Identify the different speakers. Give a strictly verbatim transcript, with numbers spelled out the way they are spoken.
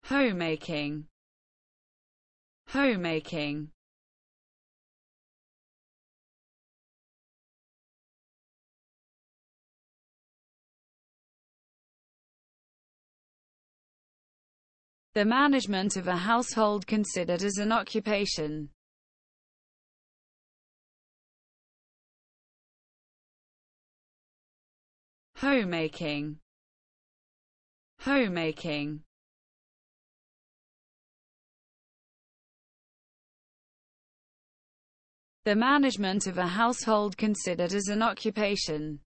Speaker 1: Homemaking. Homemaking. The management of a household considered as an occupation. Homemaking. Homemaking. The management of a household considered as an occupation.